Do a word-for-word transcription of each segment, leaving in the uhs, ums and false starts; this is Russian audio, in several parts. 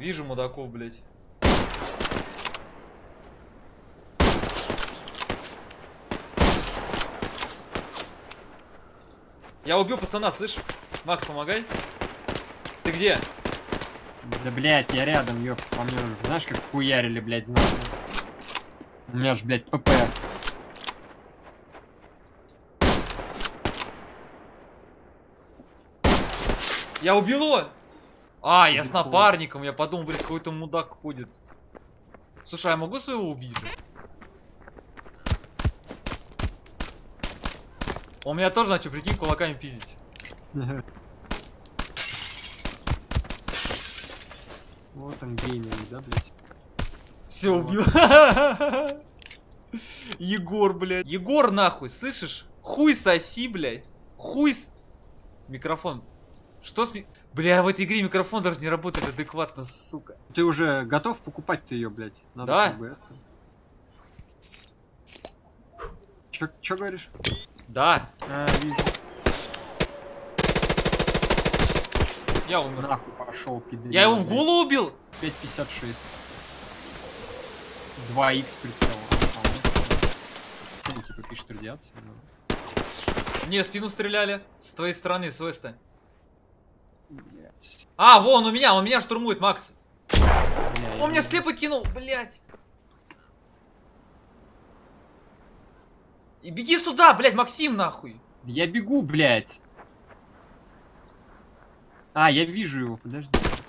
Вижу мудаков, блядь. Я убил пацана, слышь? Макс, помогай. Ты где? Да, блядь, я рядом, ёп, по мне уже, знаешь, как хуярили, блядь, знаю. У меня ж, блядь, ПП. Я убил его! А, я с напарником, я подумал, блядь, какой-то мудак ходит. Слушай, а я могу своего убить? Он меня тоже начал, прикинь, кулаками пиздить. Вот он геймер, да, блядь? Все, убил. Егор, блядь. Егор, нахуй, слышишь? Хуй соси, блядь. Хуй с... Микрофон. Что с ми... Бля, в этой игре микрофон даже не работает адекватно, сука. Ты уже готов покупать-то ее, блядь? Надо, да? Как бы это... Чё, чё говоришь? Да. А, вижу. Я умер. Нахуй пошел, пидорь. Я его в голову убил? пять пятьдесят шесть. два икс прицел. А, типа пишет радиация. Но... Мне в спину стреляли. С твоей стороны, с веста. А, вон у меня, он меня штурмует, Макс. Бля, он меня слепо кинул, блядь. И беги сюда, блядь, Максим, нахуй. Я бегу, блядь. А, я вижу его, подожди.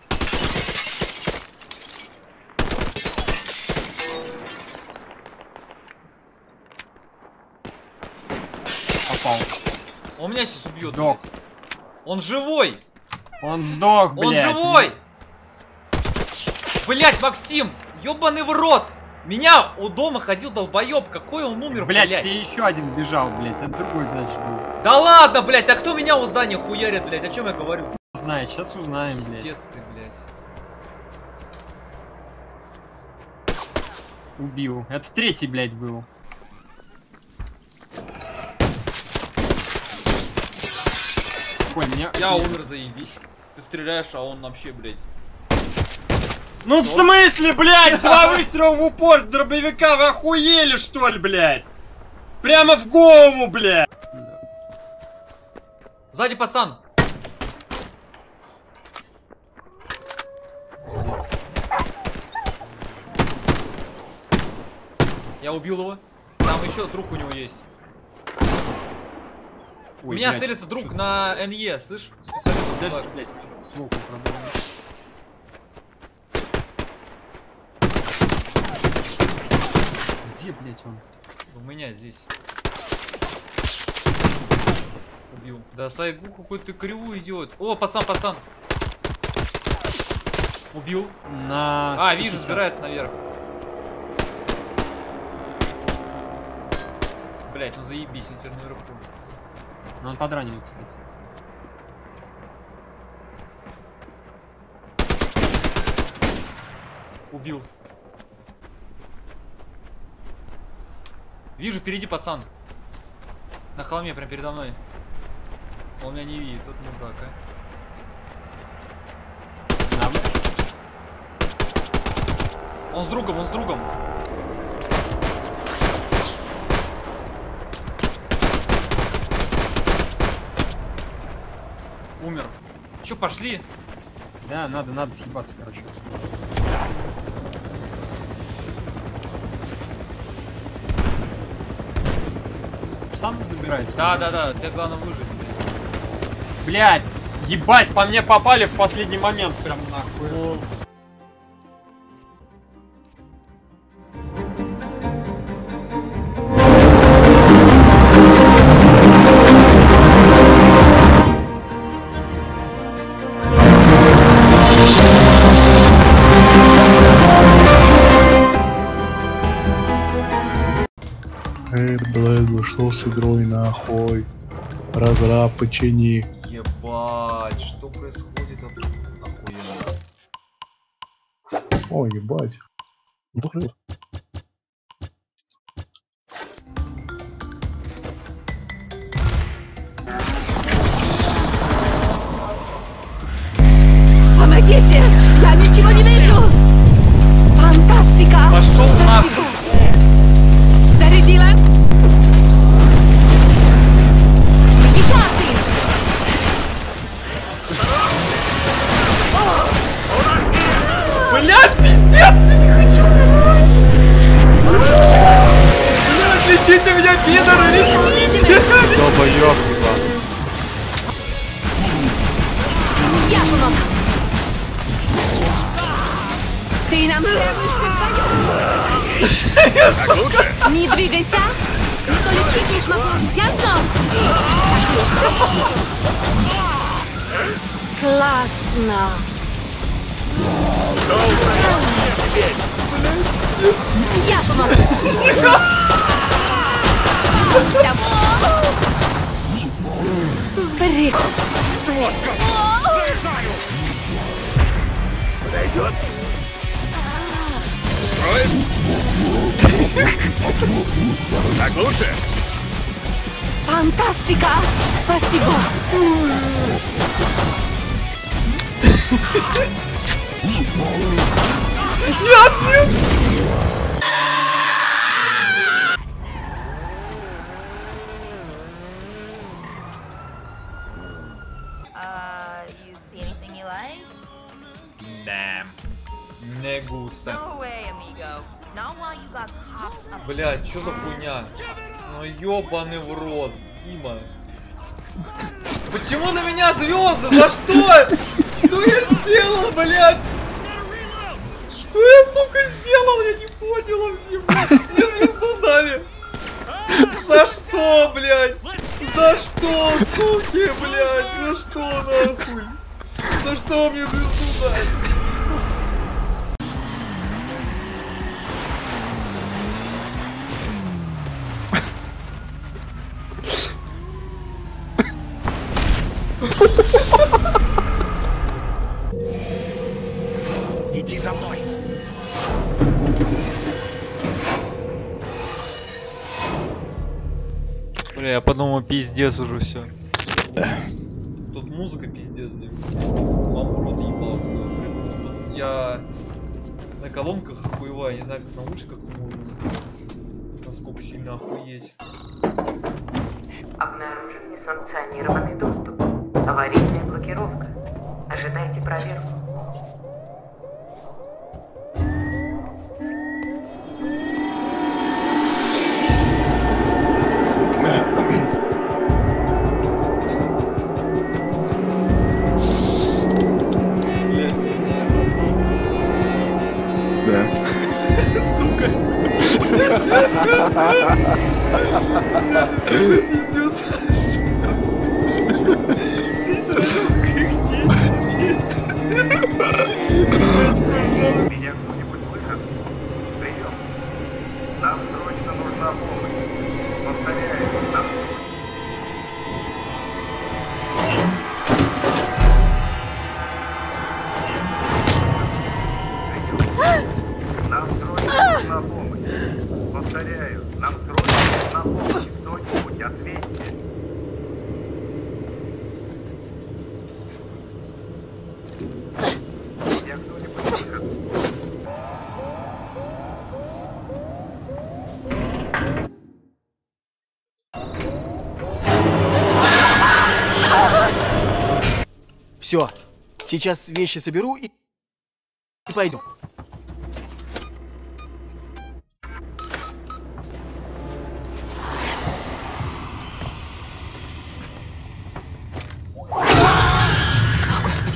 Попал. Он меня сейчас убьет. Сдох. Блядь. Он живой. Он сдох, блядь. Он живой. Блядь, Максим, ёбаный в рот. Меня у дома ходил долбоёб, какой он умер, блядь. Блядь, ты еще один бежал, блядь, это другой, значит, был. Да ладно, блядь, а кто меня у здания хуярит, блядь, о чем я говорю? Знает, сейчас узнаем, блядь. Пиздец ты, блядь. Убил. Это третий, блядь, был. Коль, меня... Я умер, заебись. Ты стреляешь, а он вообще, блядь. Ну в смысле, блядь, два выстрела в упор с дробовика, вы охуели, что ли, блядь? Прямо в голову, блядь. Сзади пацан. Я убил его. Там еще друг у него есть. Ой, у меня блядь, целится друг что-то... на эн е, слышь? С пистолетом. Подожди, блядь, звук управляю. Где, блядь, он? У меня здесь. Убил. Да, Сайгу какой-то кривую идет. О, пацан, пацан. Убил. На... А, вижу, сбирается наверх. Блять, ну заебись, он теперь наверху. Ну он подранил, кстати. Убил. Вижу, впереди пацан. На холме, прям передо мной. Он меня не видит, тут мудак, а. Он с другом, он с другом. Умер. Че, пошли? Да, надо, надо съебаться, короче. Сам забирается? Да, да, да, тебе главное выжить. Блять, ебать, по мне попали в последний момент, прям нахуй. Эй, блэд, что с игрой нахуй? Разраб, почини. Ебать, что происходит? Охуенно. О, ебать. Бухрет. Помогите! Я ничего не вижу! Ты нам требуешься в бою. Не двигайся. Никто лечить не смогу. Ясно? Классно. Я помогу. Прикольно. Подойдет? Устроит? Так лучше? Фантастика! Спасибо! Нет, нет! Uh, you see anything you like? Да. Не густо. No way, amigo. Not while you got cops up. Блядь, что за хуйня? Ну ёбаный в рот, Дима. Почему на меня звезды? За что? Что я сделал, блядь? Что я, сука, сделал? Я не понял вообще, блядь. Мне звезду дали. За что, блядь? За что, суки, блядь? За что, нахуй? За что мне звезду дали? Иди за мной. Бля, я подумал, пиздец уже все. Тут музыка пиздец, вам в рот ебал. Тут я на колонках охуеваю, не знаю, как на наушниках-то можно. Насколько сильно охуеть. Обнаружен несанкционированный доступ. Аварийная блокировка. Ожидайте проверку. Меня кто-нибудь слышит? Прием. Нам срочно нужна помощь. Повторяю, нам... Нам срочно нужна помощь. Повторяю, нам срочно нужна помощь. Кто-нибудь ответьте. Меня кто-нибудь слышит? Все, сейчас вещи соберу и, и пойдем. О, Господи.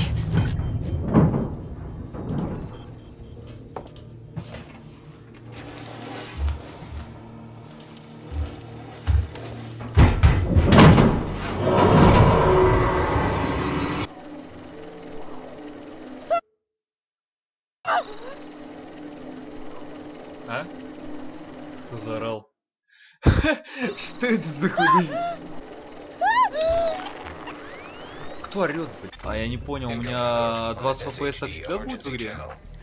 А? Кто заорал? Что это за хуйня? Кто орёт, блядь? А я не понял, у меня двадцать эф пи эс так всегда будет в игре?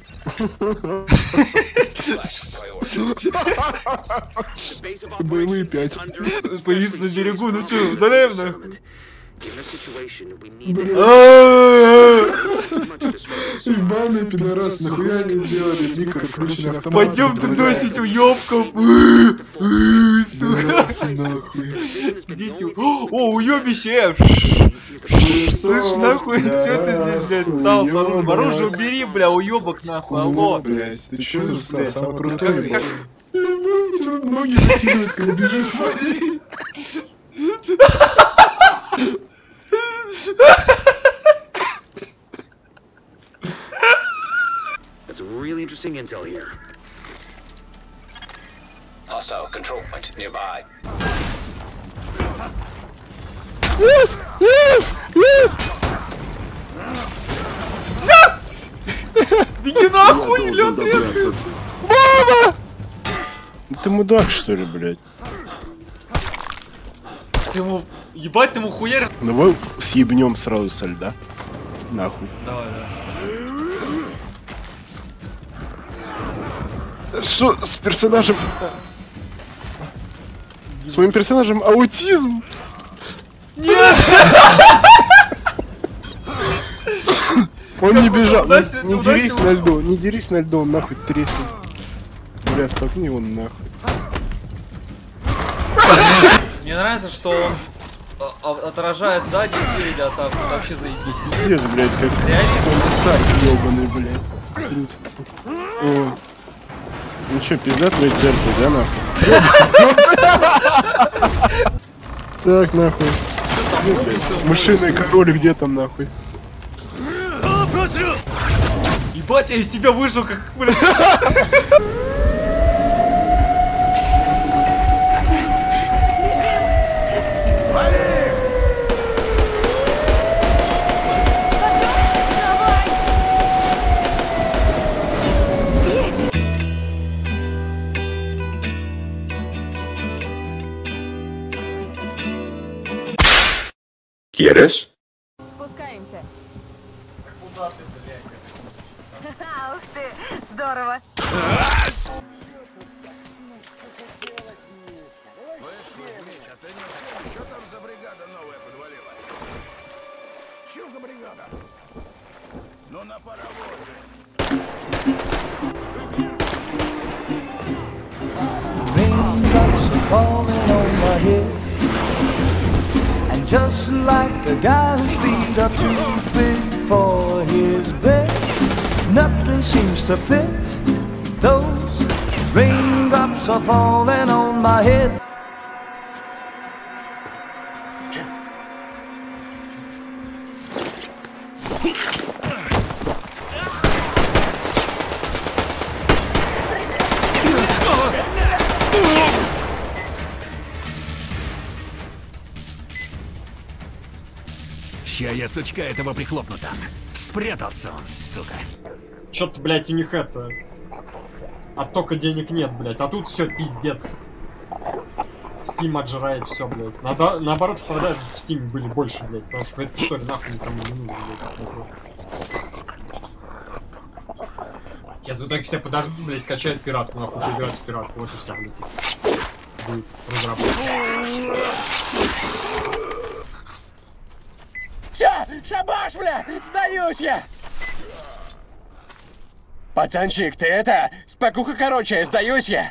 Боевые пять. Появиться на берегу, ну чё, удаляем нахуй. Ебаные пидорасы, нахуя они сделали микро включенный автомат? Пойдем тудосить уёбков. Пидорасы, нахуй. Идите. О, уёбище. Слышь, нахуй, чё ты здесь, блядь, стал? Оружие убери, бля, уёбок, нахуй, алло. Блядь, ты чё тут стал? Самый крутой, блядь. Ебать, ноги закидывают, когда бежишь в воде. Got some really interesting intel here. Hostile control point nearby. Yes! Yes! Yes! Беги нахуй, лед резко! Мама! Ты мудак, что ли, блядь? Ты ему... Ебать, ты ему хуяришь. Давай съебнем сразу со льда. Нахуй. Давай, давай. Что с персонажем? С моим персонажем аутизм? Нет! Он не бежал. Удачи- Не удачи дерись ему. на льду, не дерись на льду, он нахуй треснет. Бля, столкни его нахуй. Мне нравится, что он а, а, отражает сзади и спереди, а так вообще заебись. Пиздец, блядь, как Реализм. Старк ёбаный, блядь. Крутится. О. Ну чё, пизда твоей церкви, да, нахуй? Так, нахуй. Мышиный король где там, нахуй? Ебать, я из тебя вышел, как, блядь. ¿Quieres? Спускаемся. Ух ты, здорово. Raindrops are falling on my head, and just like the guy whose feet are too big for his bed, nothing seems to fit. Those raindrops are falling on my head. Ща я сучка этого прихлопну там. Спрятался он, сука. Чё-то, блядь, у них это... Оттока денег нет, блядь. А тут все пиздец. Steam отжирает все, блядь. Надо, наоборот, в продаже в Steam были больше, блядь. Потому что в этой истории нахуй никому не нужно, блядь. Сейчас в итоге все подождут, блядь, скачают пиратку, нахуй играть в пиратку. Вот и вся, блядь. Будет разработка. Всё, шабаш, бля! Сдаюсь я! Пацанчик, ты это... Спокуха, короче, сдаюсь я!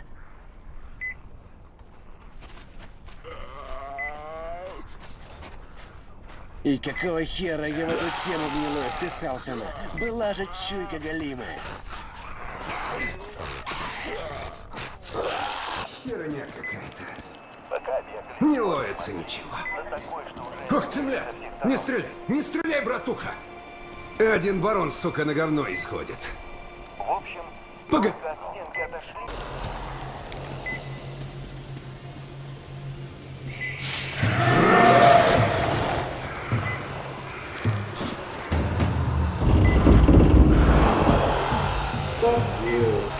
И какого хера я в эту тему гнилую вписался на? Была же чуйка галимая. Херня какая-то. Не ловится ничего. Ух ты, бля! Не стреляй! Не стреляй, братуха! Один барон, сука, на говно исходит. В общем, Пога... Fuck you.